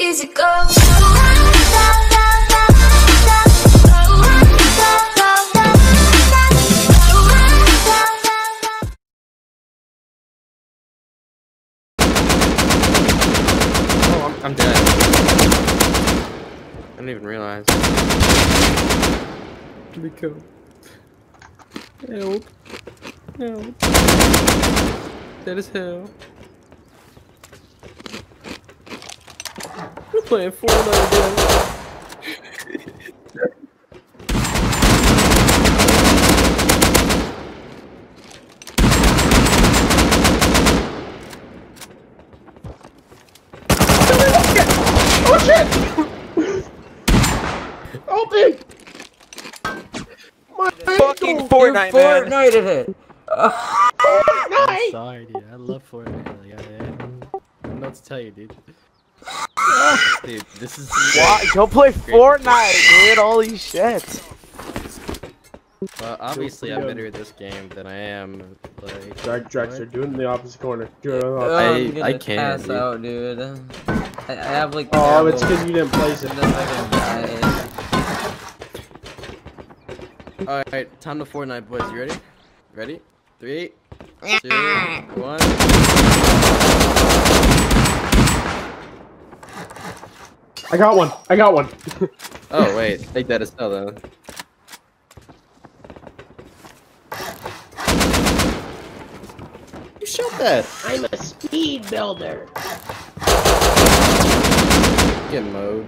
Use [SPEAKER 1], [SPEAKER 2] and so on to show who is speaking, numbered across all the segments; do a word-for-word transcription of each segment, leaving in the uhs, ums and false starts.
[SPEAKER 1] easy go.
[SPEAKER 2] I'm dead. I didn't even realize.
[SPEAKER 3] Let me go. Help. Help. Dead as hell. We're playing Fortnite again.
[SPEAKER 4] Oh shit! Open! My
[SPEAKER 5] Fucking Fortnite, man!
[SPEAKER 6] Fortnite it!
[SPEAKER 3] I'm sorry, dude. I love Fortnite. Like, I, I don't know what to tell you, dude. Dude, this is.
[SPEAKER 5] Why? Go play Fortnite, dude! Holy shit!
[SPEAKER 2] Well, obviously I'm better at this game than I am. Like,
[SPEAKER 4] Drag, Dragster, do it in the opposite corner. Do it in the
[SPEAKER 6] Oh,
[SPEAKER 4] opposite.
[SPEAKER 2] I-
[SPEAKER 6] I'm gonna
[SPEAKER 2] I can't,
[SPEAKER 6] pass
[SPEAKER 2] dude.
[SPEAKER 6] out, dude. I, I have like.
[SPEAKER 4] Oh, it's
[SPEAKER 6] terrible-
[SPEAKER 4] because you didn't place it.
[SPEAKER 6] and then I can die.
[SPEAKER 2] alright, time to Fortnite, boys. You ready? Ready? Three, two, one.
[SPEAKER 4] I got one. I got one.
[SPEAKER 2] Oh, wait. Take that as hell, though. You shot that!
[SPEAKER 4] I'm a speed builder.
[SPEAKER 2] Get mode.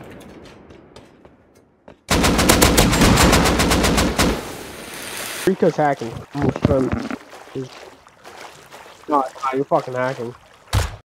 [SPEAKER 4] Rico's hacking. Almost done. He's not. Nah, you're fucking hacking.